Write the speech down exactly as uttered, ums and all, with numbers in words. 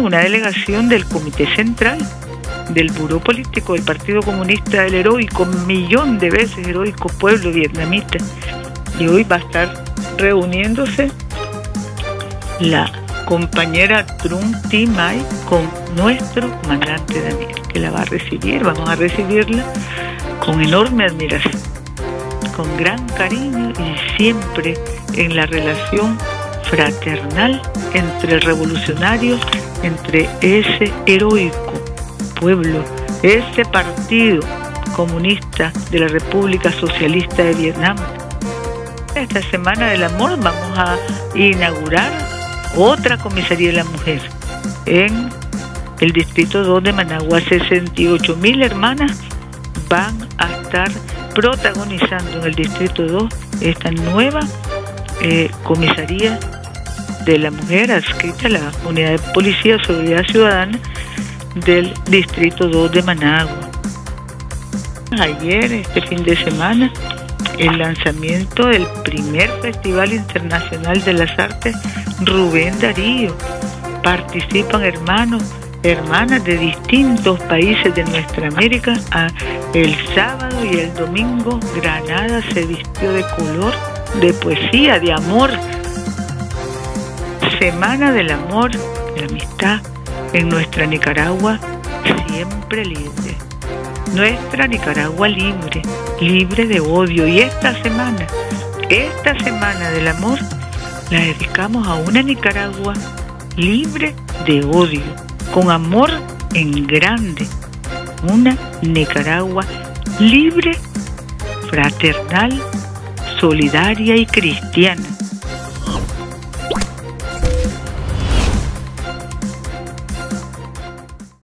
una delegación del Comité Central del Buró Político del Partido Comunista del heroico, millón de veces heroico pueblo vietnamita. Y hoy va a estar reuniéndose la compañera Trung Thi Mai con nuestro comandante Daniel, que la va a recibir. Vamos a recibirla con enorme admiración, con gran cariño y siempre en la relación fraternal entre revolucionarios, entre ese heroico pueblo, ese partido comunista de la República Socialista de Vietnam. Esta Semana del Amor vamos a inaugurar otra comisaría de la mujer en el distrito dos de Managua. sesenta y ocho mil hermanas van a estar protagonizando en el distrito dos esta nueva eh, comisaría de la mujer adscrita a la Unidad de Policía de Seguridad Ciudadana del distrito dos de Managua. Ayer, este fin de semana, el lanzamiento del primer Festival Internacional de las Artes Rubén Darío. Participan hermanos, hermanas de distintos países de nuestra América. El sábado y el domingo Granada se vistió de color, de poesía, de amor. Semana del amor, de la amistad en nuestra Nicaragua siempre libre. Nuestra Nicaragua libre, libre de odio. Y esta semana, esta semana del amor, la dedicamos a una Nicaragua libre de odio, con amor en grande. Una Nicaragua libre, fraternal, solidaria y cristiana.